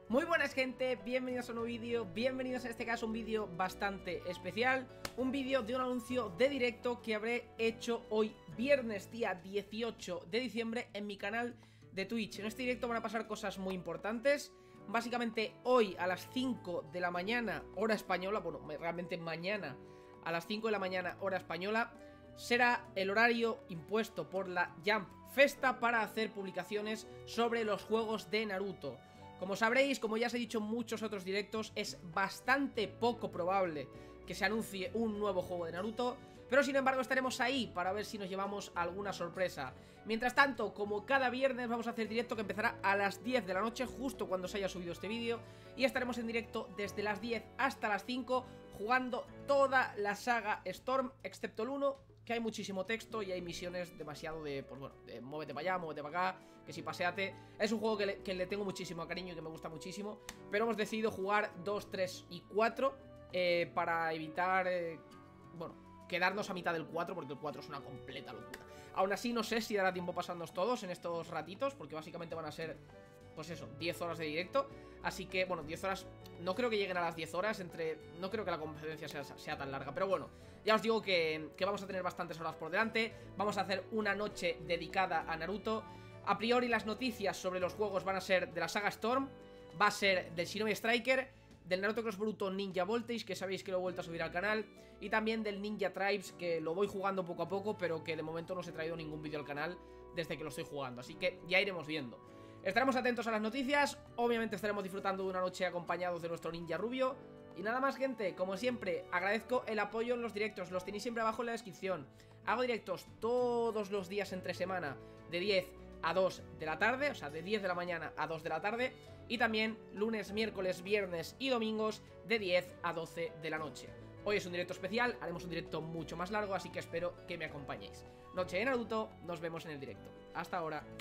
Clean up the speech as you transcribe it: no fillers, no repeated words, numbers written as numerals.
Muy buenas gente, bienvenidos a un nuevo vídeo, bienvenidos en este caso a un vídeo bastante especial. Un vídeo de un anuncio de directo que habré hecho hoy viernes día 18 de diciembre en mi canal de Twitch. En este directo van a pasar cosas muy importantes. Básicamente hoy a las 5 de la mañana hora española, bueno, realmente mañana a las 5 de la mañana hora española, será el horario impuesto por la Jump Festa para hacer publicaciones sobre los juegos de Naruto. Como sabréis, como ya os he dicho en muchos otros directos, es bastante poco probable que se anuncie un nuevo juego de Naruto, pero sin embargo estaremos ahí para ver si nos llevamos alguna sorpresa. Mientras tanto, como cada viernes, vamos a hacer directo que empezará a las 10 de la noche, justo cuando se haya subido este vídeo, y estaremos en directo desde las 10 hasta las 5, jugando toda la saga Storm, excepto el 1, que hay muchísimo texto y hay misiones demasiado de, pues bueno, de muévete para allá, muévete para acá, que si paseate. Es un juego que le tengo muchísimo cariño y que me gusta muchísimo, pero hemos decidido jugar 2, 3 y 4 para evitar, bueno, quedarnos a mitad del 4, porque el 4 es una completa locura. Aún así no sé si dará tiempo pasarnos todos en estos ratitos, porque básicamente van a ser, pues eso, 10 horas de directo. Así que, bueno, 10 horas, no creo que lleguen a las 10 horas, no creo que la conferencia sea tan larga. Pero bueno, ya os digo que vamos a tener bastantes horas por delante. Vamos a hacer una noche dedicada a Naruto. A priori las noticias sobre los juegos van a ser de la saga Storm, va a ser del Shinobi Striker, del Naruto Cross Boruto Ninja Voltage, que sabéis que lo he vuelto a subir al canal, y también del Ninja Tribes, que lo voy jugando poco a poco, pero que de momento no os he traído ningún vídeo al canal desde que lo estoy jugando, así que ya iremos viendo. Estaremos atentos a las noticias, obviamente estaremos disfrutando de una noche acompañados de nuestro ninja rubio. Y nada más gente, como siempre, agradezco el apoyo en los directos, los tenéis siempre abajo en la descripción. Hago directos todos los días entre semana, de 10 a 2 de la tarde, o sea, de 10 de la mañana a 2 de la tarde. Y también lunes, miércoles, viernes y domingos de 10 a 12 de la noche. Hoy es un directo especial, haremos un directo mucho más largo, así que espero que me acompañéis. Noche de Naruto, nos vemos en el directo. Hasta ahora.